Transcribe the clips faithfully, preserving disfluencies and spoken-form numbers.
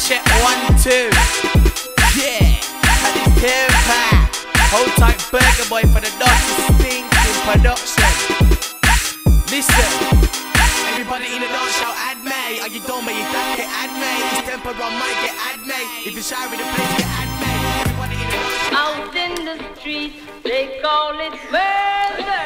check one, two. Yeah, and it's Temper. Hold tight, Burger Boy for the Dirty Stinking production. Listen, everybody in the dance shout, add me. Are you done, but you don't get add me. It's Temper on mic, get add me. If you're shy with the place, get add me. Everybody in the dance shout. Out in the streets, they call it murder.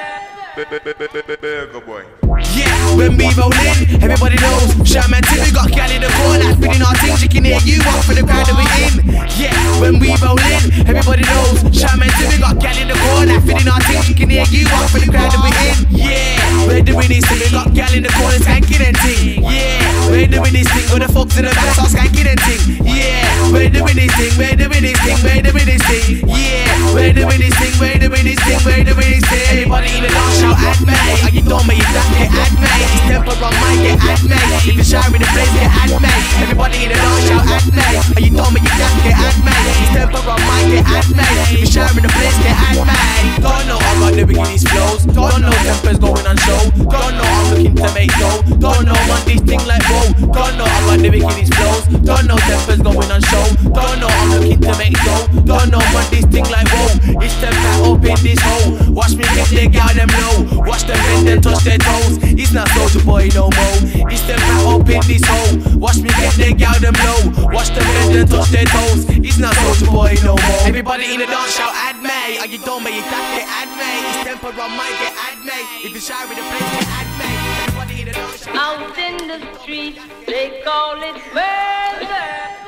Burger Boy. Yeah, when we roll in, everybody knows. Shaman Tim, we got gal in the corner, spinning our things, you can hear you up for the crowd that we in. Yeah, when we roll in, everybody knows. Shaman Tim, we got gal in the corner, spinning our things, you can hear you up for the crowd that we in. Yeah, we're doing this thing, we got gal in the corner, skanking and ting. Yeah, we're doing this thing, with the folks in the back, are skanking and ting. Yeah, we're doing this thing, we're doing this thing, we're doing this thing. Yeah, we're doing this thing, we're doing this thing, we're doing this thing. Everybody in the dance shout, add me. Are you done, but you don't get add me. It's Temper on mic, get add me. If you're shy with the place, get add me. Everybody in the dance shout, add me. Are you done, but you don't get add me. It's Temper on mic, get add me. If you're shy with the place, get add me. Don't know I got the biggest flows. Don't know Temper's going on show. Don't know I'm looking to make dough. Don't know on this thing like whoa. Don't know I got the biggest flows. Don't know Temper's going on show. Don't know I'm looking to make dough. Don't know on this thing like whoa. It's Temper up in this hole. Watch me get the gal them low. Watch them bend and touch their toes. It's not Soulja Boy no more. It's Temper up in this hole. Watch me get the gal them low. Watch them bend and touch their toes. It's not Soulja Boy no more. Everybody in the dance shout, add me. Are you done, but you don't get add me. It's Temper on mic, get add me. If you're shy with the place, get add me. Everybody in the dance shout. Out in the streets, they call it murder.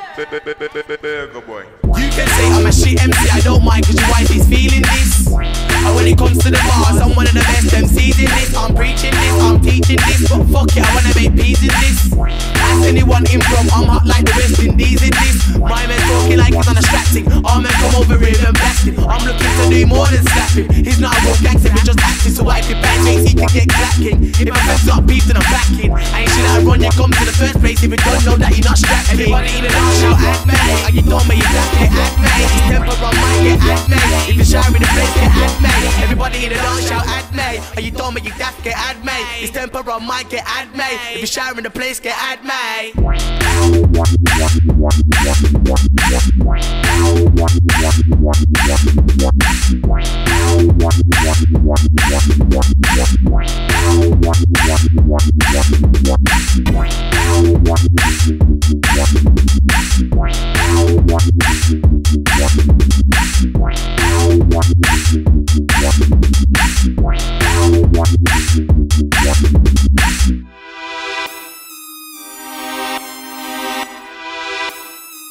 Burger Boy. You can say I'm a shit M C, I don't mind, cause your wife is feeling this. And when it comes to the bars, I'm one of the best M Cs in this. I'm preaching this, I'm teaching this, but fuck it, I wanna make peace in this. Ask anyone in from, I'm hot like the West Indies in this. My man talking like he's on a strapping. Our man come over here and blasting. I'm looking to do more than slapping. He's not a real gangster, he's just acting, so I can bang things, he can get clacking. If my friends not beef, then I'm backing. I ain't shit I run, you come to the first place if you don't know that you're not strapping. Everybody in the dance shout, add me. Are you done, but you don't get add me. It's Temper on mic, get add me. If you're shy with the place, get add me. Everybody in the dance shout, add me. Are you done, but you don't get add me. It's Temper on mic, get add me. If you're shy in the place, get add me.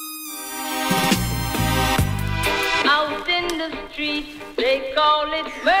Out in the streets, they call it murder.